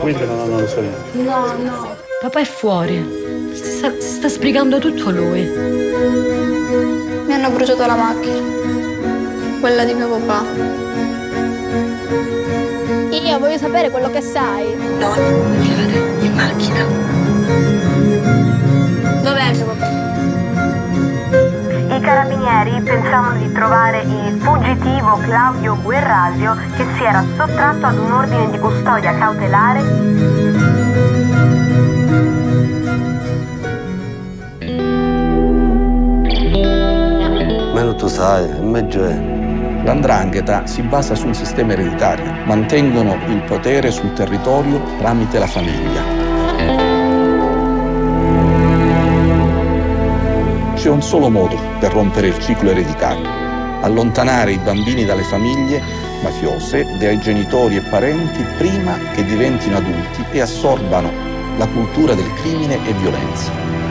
Quindi non hanno lo so niente? No, no. Papà è fuori. Si sta sbrigando tutto lui. Mi hanno bruciato la macchina. Quella di mio papà. Io voglio sapere quello che sai. No, in macchina. Dov'è mio papà? I carabinieri pensavano di trovare il fuggitivo Claudio Guerrasio che si era sottratto ad un ordine di custodia cautelare. Meno tu sai, meglio è. L''ndrangheta si basa sul sistema ereditario. Mantengono il potere sul territorio tramite la famiglia. C'è un solo modo per rompere il ciclo ereditario: allontanare i bambini dalle famiglie mafiose, dai genitori e parenti prima che diventino adulti e assorbano la cultura del crimine e violenza.